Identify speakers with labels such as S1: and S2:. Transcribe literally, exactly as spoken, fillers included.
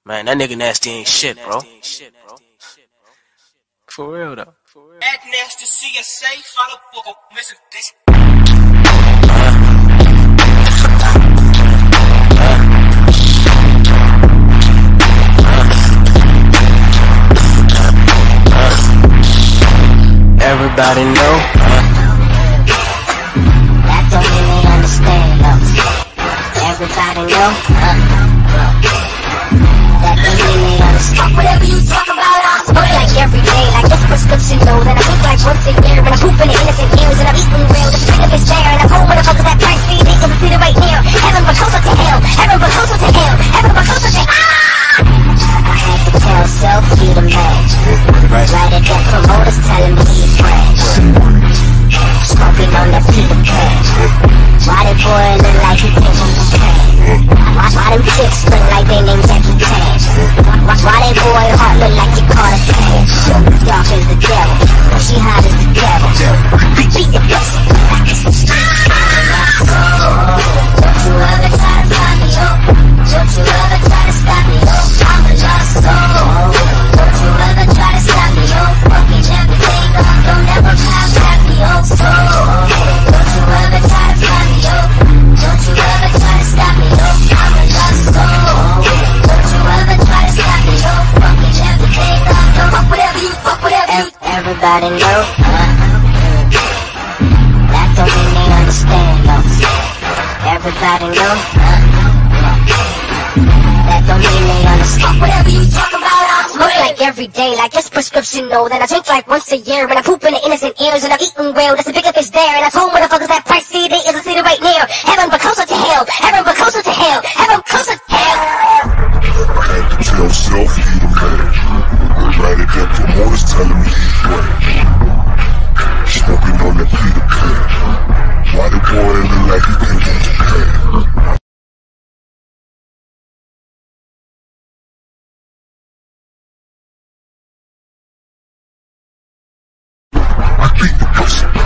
S1: Man, that nigga nasty ain't shit, bro. For real though.
S2: That nasty C S A follow for missing this.
S1: Everybody know.
S3: That don't really understand though. Everybody know. That don't really understand. Whatever you talk about, I smoke like every day, like this prescription though. Then I look like once a year, and I'm pooping in innocent ears, and I'm eating real. The spirit of his chair, and I told where the fuck is that price C D? Cause I see it right near. Heaven but closer to hell. Heaven but closer to hell. Heaven but closer to ah! I had to tell self you the man. Right at that promoters telling me he's fresh. Smoking on that Peter Pan. Why that boy look like he came from Japan? Why, why them chicks look like they named Jackie Chan? Why, why that boy heart look like you caught a fan? Dark as the devil, she hot as the devil. Beat the best. Don't you ever try to find me, oh. Don't you ever try to stop me, oh. I'm a lost soul. Don't you ever try to stop me, oh. Fucking everything, don't ever contact me, oh. So, don't you ever try to find me, oh. Don't you ever try to stop me, oh. I'm a lost soul. Don't you ever try to stop me, oh. Fucking everything, don't fuck whatever you, fuck whatever you. Everybody know, uh, that don't mean they understand, though. Everybody know, uh, that don't mean they understand. Whatever you talk about, I smoke like every day, like it's prescription, no. Then I drink like once a year, and I poop in the innocent ears, and I'm eating well. That's a bigger fish there, and I told where the fuck is that price C D? Is a city right near. Heaven but closer to hell. Heaven but closer to hell. Heaven closer to hell.
S4: I had to tell self he the man. Right at that promoters telling me he's fresh. Smoking on that Peter Pan. Why the boy look like he came from Japan? I beat the pussy.